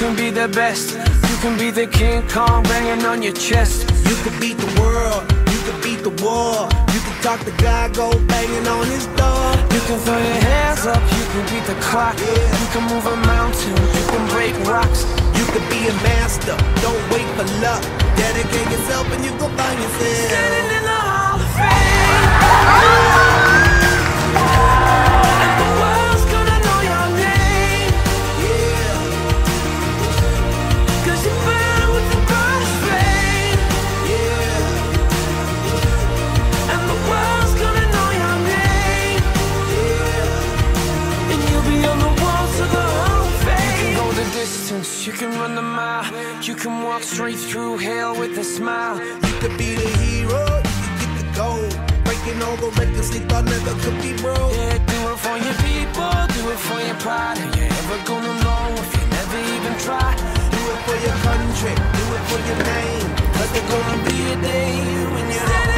can be the best. You can be the King Kong banging on your chest. You can beat the world, you can beat the war. You can talk to God, go banging on his door. You can throw your hands up, you can beat the clock. You can move a mountain, you can break rocks. You can be a master, don't wait for luck. Dedicate yourself and you go find yourself standing in the Hall of Fame. And the world's gonna know your name. Yeah. 'Cause you burn with the brightest flame. Yeah. And the world's gonna know your name. Yeah. And you'll be on the walls of the Hall of Fame. You can go the distance, you can run the mile. You can walk straight through hell with a smile. You could be the hero, you can get the gold. Breaking all the records they thought never could be broke. Yeah, do it for your people, do it for your pride. Are you ever gonna know if you never even try? Do it for your country, do it for your name. 'Cause there's gonna be a day when you're